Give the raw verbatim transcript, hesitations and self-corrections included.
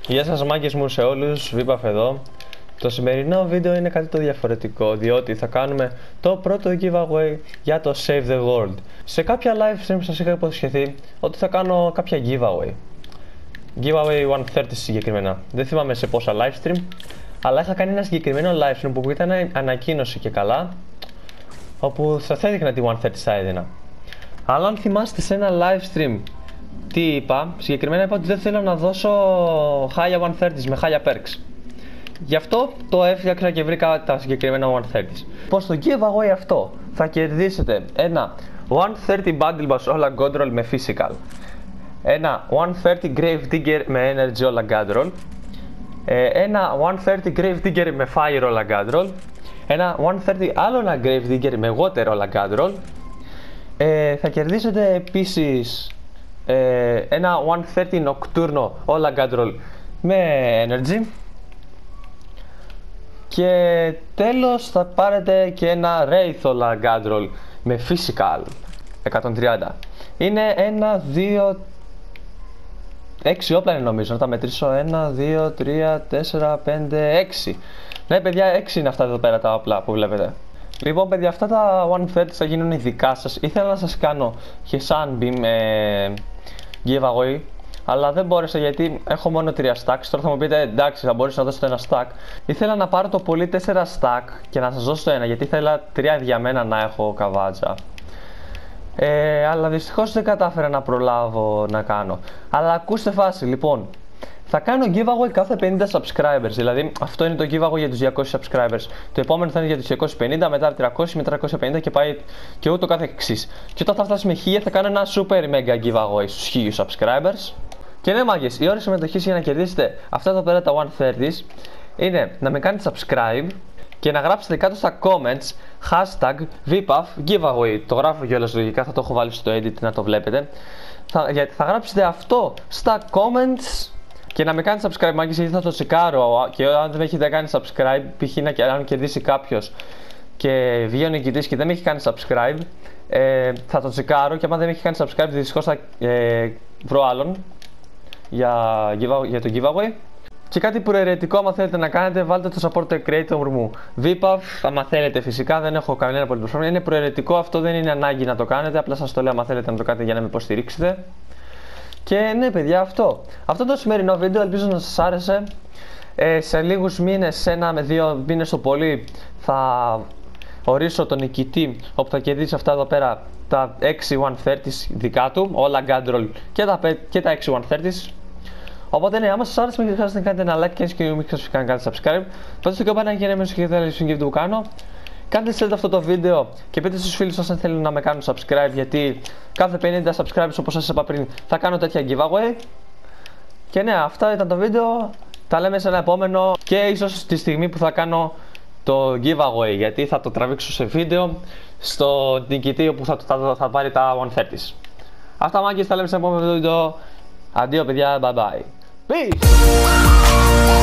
Γεια σας μάγκες μου σε όλους, Βίπαφ εδώ. Το σημερινό βίντεο είναι κάτι το διαφορετικό, διότι θα κάνουμε το πρώτο giveaway για το Save the World. Σε κάποια live stream σας είχα υποσχεθεί ότι θα κάνω κάποια giveaway. Giveaway εκατόν τριάντα συγκεκριμένα. Δεν θυμάμαι σε πόσα live stream, αλλά είχα κάνει ένα συγκεκριμένο live stream που ήταν ανακοίνωση και καλά, όπου θα έδειχνα τι εκατόν τριάντα θα έδινα. Αλλά αν θυμάστε σε ένα live stream τι είπα, συγκεκριμένα είπα ότι δεν θέλω να δώσω χάλια εκατόν τριάντα με χάλια perks. Γι' αυτό το έφτιαξα και βρήκα τα συγκεκριμένα εκατόν τριάντα. Πως το giveaway αυτό θα κερδίσετε ένα εκατόν τριάντα bundle bash όλα god roll με physical, ένα εκατόν τριάντα grave digger με energy όλα god roll, ένα εκατόν τριάντα grave digger με fire όλα god roll, ένα εκατόν τριάντα άλλο ένα grave digger με water όλα god roll. Ε, θα κερδίσετε επίσης ε, ένα εκατόν τριάντα nocturno όλα god roll με energy. Και τέλος θα πάρετε και ένα Wraith όλα god roll με physical εκατόν τριάντα. Είναι ένα, δύο, έξι όπλα είναι νομίζω, να τα μετρήσω. ένα, δύο, τρία, τέσσερα, πέντε, έξι. Ναι παιδιά, έξι είναι αυτά εδώ πέρα τα όπλα που βλέπετε. Λοιπόν παιδιά, αυτά τα εκατόν τριάντα θα γίνουν δικά σας. Ήθελα να σας κάνω και Sunbeam ε, giveaway, αλλά δεν μπόρεσα γιατί έχω μόνο τρία stacks. Τώρα θα μου πείτε εντάξει, θα μπορείς να δώσετε ένα stack. Ήθελα να πάρω το πολύ τέσσερα stack και να σας δώσω το ένα, γιατί ήθελα τρία διαμένα να έχω καβάτσα. Ε, αλλά δυστυχώς δεν κατάφερα να προλάβω να κάνω. Αλλά ακούστε φάση, λοιπόν. Θα κάνω giveaway κάθε πενήντα subscribers, δηλαδή αυτό είναι το giveaway για τους διακόσιους subscribers. Το επόμενο θα είναι για τους διακόσιους πενήντα, μετά τριακόσιους, μετά τριακόσια πενήντα και πάει και ούτω κάθε εξής. Και όταν θα φτάσουμε χίλια θα κάνω ένα super mega giveaway στους χίλιους subscribers. Και ναι μάγκες, η ώρα συμμετοχής για να κερδίσετε αυτά εδώ πέρα τα εκατόν τριάντα είναι να με κάνετε subscribe και να γράψετε κάτω στα comments hashtag Vipaf giveaway. Το γράφω κιόλας λογικά, θα το έχω βάλει στο edit να το βλέπετε. Θα, γιατί θα γράψετε αυτό στα comments και να με κάνετε subscribe μάγκες, γιατί θα το τσεκάρω. Και αν δεν με έχετε κάνει subscribe, π.χ. αν κερδίσει κάποιος και βγει ο νικητής και δεν με έχει κάνει subscribe, ε, θα το τσεκάρω και αν δεν με έχει κάνει subscribe δυστυχώς θα ε, βρω άλλον για, για το giveaway. Και κάτι προαιρετικό, άμα θέλετε να κάνετε, βάλτε το support creator μου Vipaf, άμα θέλετε φυσικά, δεν έχω κανένα πολύ πρόβλημα. Είναι προαιρετικό αυτό, δεν είναι ανάγκη να το κάνετε, απλά σας το λέω άμα θέλετε να το κάνετε για να με υποστηρίξετε. Και ναι παιδιά, αυτό. Αυτό το σημερινό βίντεο ελπίζω να σας άρεσε. Ε, σε λίγους μήνες, σε ένα με δύο μήνες το πολύ, θα ορίσω τον νικητή, όπου θα κερδίσει αυτά εδώ πέρα τα έξι εκατόν τριάντα δικά του, όλα god roll και τα, και τα έξι εκατόν τριάντα. Οπότε ναι, άμα σας άρεσε μην ξεχάσετε να κάνετε ένα like και μην ξεχάσετε να κάνετε subscribe. Πατήστε το καμπανάκι για να μην σας έχετε το που κάνω. Κάντε share αυτό το βίντεο και πείτε στους φίλους σας αν θέλουν να με κάνουν subscribe, γιατί κάθε πενήντα subscribers, όπως σας είπα πριν, θα κάνω τέτοια giveaway. Και ναι, αυτά ήταν το βίντεο. Τα λέμε σε ένα επόμενο και ίσως τη στιγμή που θα κάνω το giveaway, γιατί θα το τραβήξω σε βίντεο στο νικητή όπου θα, θα, θα πάρει τα εκατόν τριάντα. Αυτά μάγκες, τα λέμε σε ένα επόμενο βίντεο. Αντίο παιδιά, bye bye. Peace!